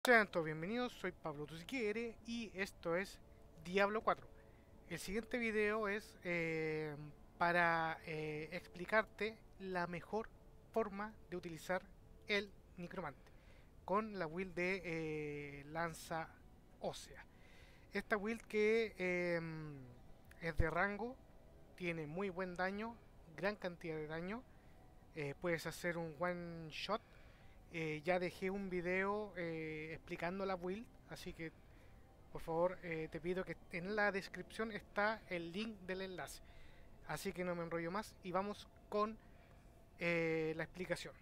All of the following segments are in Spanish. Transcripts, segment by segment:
Sean todos bienvenidos, soy Pablo Tusiquiere y esto es Diablo 4. El siguiente video es para explicarte la mejor forma de utilizar el Necromante con la build de Lanza Ósea. Esta build que es de rango, tiene muy buen daño, gran cantidad de daño, puedes hacer un one shot. Ya dejé un video explicando la build, así que por favor te pido que en la descripción está el link del enlace. Así que no me enrollo más y vamos con la explicación.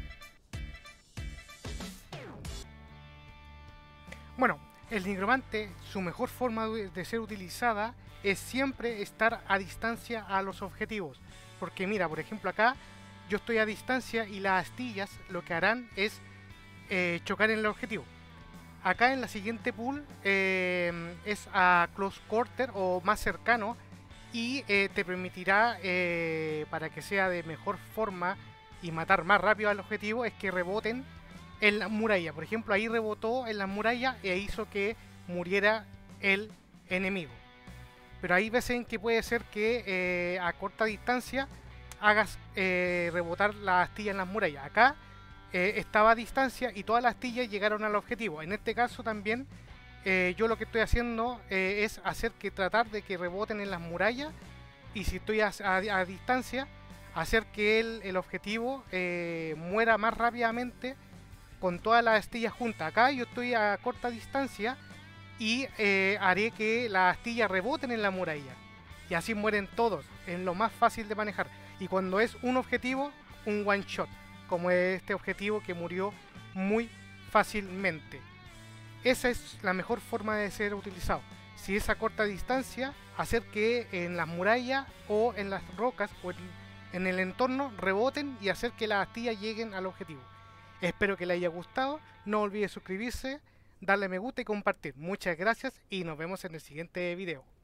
Bueno, el nigromante, su mejor forma de ser utilizada es siempre estar a distancia a los objetivos. Porque mira, por ejemplo acá yo estoy a distancia y las astillas lo que harán es chocar en el objetivo. Acá en la siguiente pool es a close quarter o más cercano y te permitirá, para que sea de mejor forma y matar más rápido al objetivo, es que reboten en la muralla. Por ejemplo, ahí rebotó en la muralla e hizo que muriera el enemigo. Pero hay veces en que puede ser que a corta distancia hagas rebotar la astilla en las murallas. Acá estaba a distancia y todas las astillas llegaron al objetivo. En este caso también yo lo que estoy haciendo es hacer que tratar de que reboten en las murallas, y si estoy a distancia, hacer que el objetivo muera más rápidamente con todas las astillas juntas. Acá yo estoy a corta distancia y haré que las astillas reboten en la muralla y así mueren todos, en lo más fácil de manejar. Y cuando es un objetivo, un one shot, como es este objetivo que murió muy fácilmente. Esa es la mejor forma de ser utilizado. Si es a corta distancia, hacer que en las murallas o en las rocas o en el entorno reboten y hacer que las astillas lleguen al objetivo. Espero que les haya gustado. No olviden suscribirse, darle me gusta y compartir. Muchas gracias y nos vemos en el siguiente video.